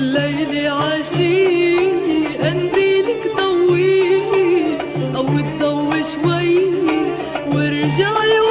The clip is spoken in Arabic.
ليلي عاشق قنديلك ضوي، او تضوي شوي وارجعي